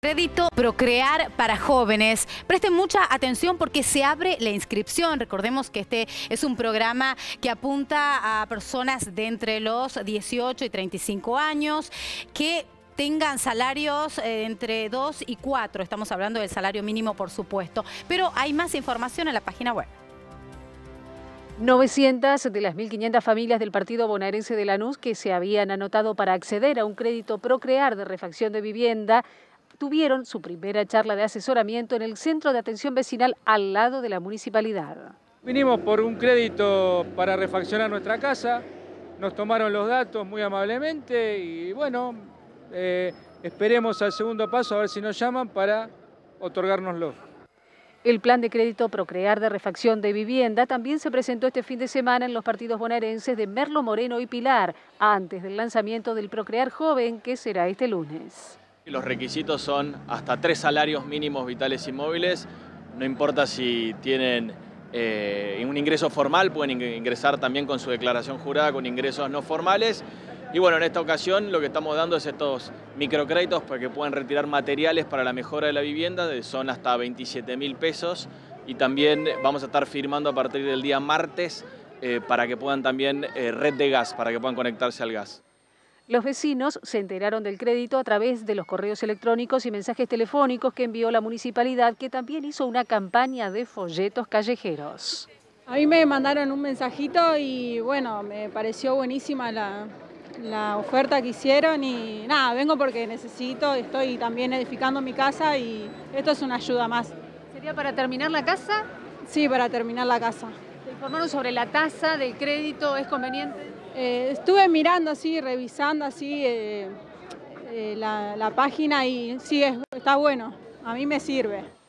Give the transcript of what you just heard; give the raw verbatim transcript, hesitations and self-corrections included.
Crédito Procrear para jóvenes. Presten mucha atención porque se abre la inscripción. Recordemos que este es un programa que apunta a personas de entre los dieciocho y treinta y cinco años que tengan salarios eh, entre dos y cuatro. Estamos hablando del salario mínimo, por supuesto. Pero hay más información en la página web. novecientas de las mil quinientas familias del partido bonaerense de Lanús que se habían anotado para acceder a un crédito Procrear de refacción de vivienda tuvieron su primera charla de asesoramiento en el Centro de Atención Vecinal al lado de la municipalidad. Vinimos por un crédito para refaccionar nuestra casa, nos tomaron los datos muy amablemente y bueno, eh, esperemos al segundo paso a ver si nos llaman para otorgárnoslo. El plan de crédito Procrear de refacción de vivienda también se presentó este fin de semana en los partidos bonaerenses de Merlo Moreno y Pilar, antes del lanzamiento del Procrear Joven, que será este lunes. Los requisitos son hasta tres salarios mínimos vitales y móviles, no importa si tienen eh, un ingreso formal, pueden ingresar también con su declaración jurada con ingresos no formales. Y bueno, en esta ocasión lo que estamos dando es estos microcréditos para que puedan retirar materiales para la mejora de la vivienda, son hasta veintisiete mil pesos, y también vamos a estar firmando a partir del día martes eh, para que puedan también eh, red de gas, para que puedan conectarse al gas. Los vecinos se enteraron del crédito a través de los correos electrónicos y mensajes telefónicos que envió la municipalidad, que también hizo una campaña de folletos callejeros. A mí me mandaron un mensajito y bueno, me pareció buenísima la, la oferta que hicieron y nada, vengo porque necesito, estoy también edificando mi casa y esto es una ayuda más. ¿Sería para terminar la casa? Sí, para terminar la casa. ¿Te informaron sobre la tasa del crédito? ¿Es conveniente? Eh, estuve mirando así, revisando así eh, eh, la, la página y sí, es, está bueno, a mí me sirve.